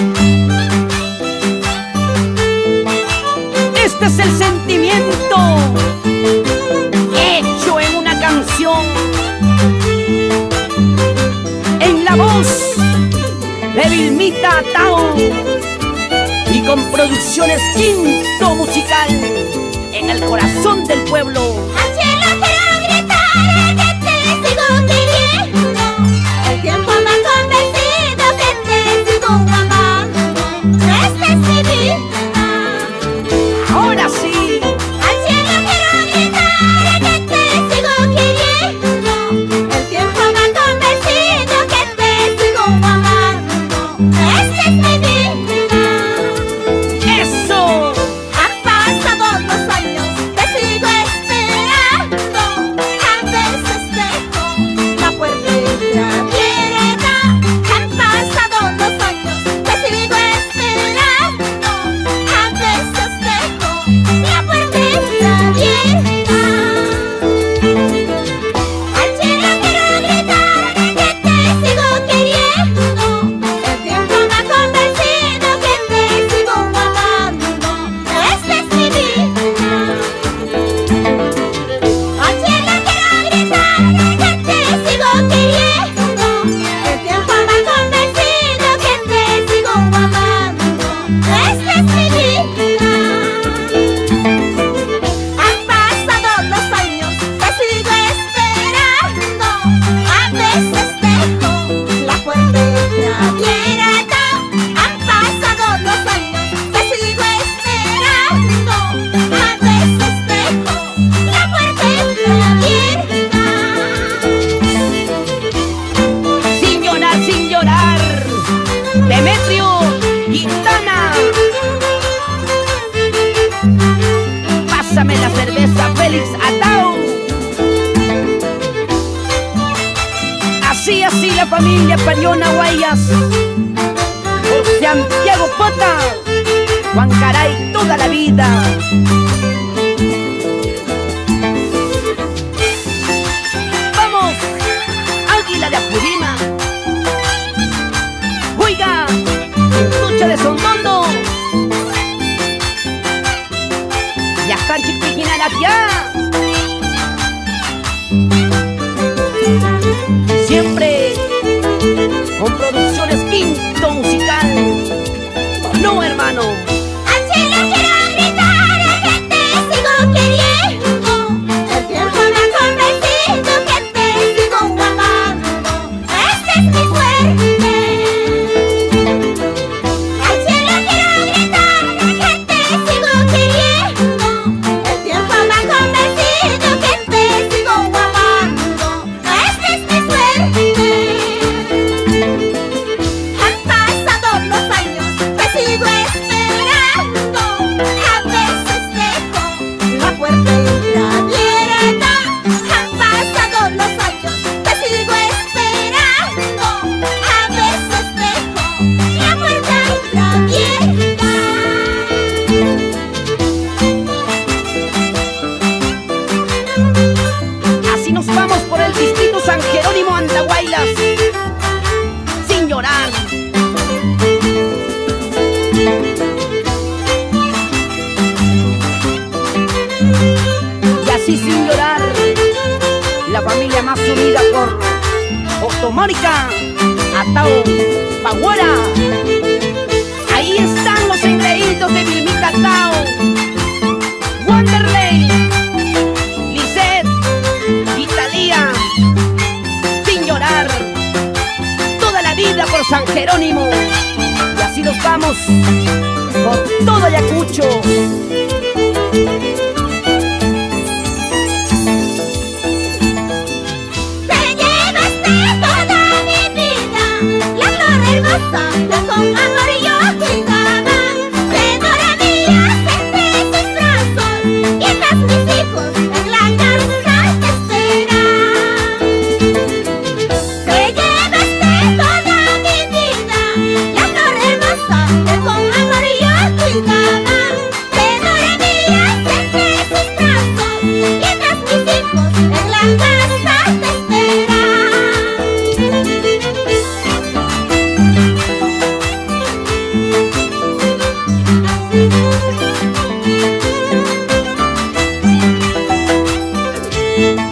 Este es el sentimiento hecho en una canción, en la voz de Vilmita Tao y con Producciones Quinto Musical, en el corazón del pueblo. Al cielo quiero gritar que te sigo queriendo. El tiempo me ha convencido que te sigo amando. Esta es mi vida. Ahora sí. Al cielo quiero gritar que te sigo queriendo. El tiempo me ha convencido que te sigo amando. Esta es mi vida. Eso. Han pasado los años, te sigo esperando. A veces dejo la puerta abierta. Han pasado los años, te sigo esperando. A veces dejo la puerta abierta. Al cielo quiero gritar que te sigo queriendo. El tiempo me ha convencido que te sigo amando. Esta es mi vida. Al cielo quiero gritar que te sigo queriendo. El tiempo me ha convencido que te sigo amando. Esta es mi vida. Han pasado los años, te sigo esperando. A veces dejo la puerta abierta. Han pasado los años, te sigo esperando. A veces dejo la puerta abierta. Sin llorar, sin llorar. Demetrio Quintana. Pásame la cerveza, Félix Atao. Así la familia Pariona Guayas. Por Santiago Pota, Juan Caray toda la vida. Vamos, Águila de Apurima. Oiga, Lucha de Sondondo. Ya están Chiquiquinalatia. Siempre con Producciones Quinto Musical. No, hermano. Al cielo quiero gritar que te sigo queriendo. El tiempo me ha convencido que te sigo amando. Esta es mi suerte. Al cielo quiero gritar que te sigo queriendo. El tiempo me ha convencido que te sigo amando. Esta es mi suerte. Han pasado los años, te sigo esperando. A veces dejo la puerta abierta. Han pasado los años, te sigo esperando. A veces dejo la puerta abierta. Así nos vamos por el distrito San Jerónimo, Andahuaylas. Sin llorar. Y así sin llorar, la familia más unida por Otomórica, Atao, Paguara. Ahí están los engreídos de Vilmita Tao, Wanderley, Lisette, Italia. Sin llorar, toda la vida por San Jerónimo. Y así nos vamos por todo Ayacucho. Te llevaste toda mi vida, la flor hermosa, la con amor yo cuidaba. Tenora mía, entre sus brazos, mientras mis hijos en la casa te esperan. Te llevaste toda mi vida, la flor hermosa, la con amor yo cuidaba. Tenora mía, entre sus brazos, mientras mis hijos en la casa te esperan. Thank you.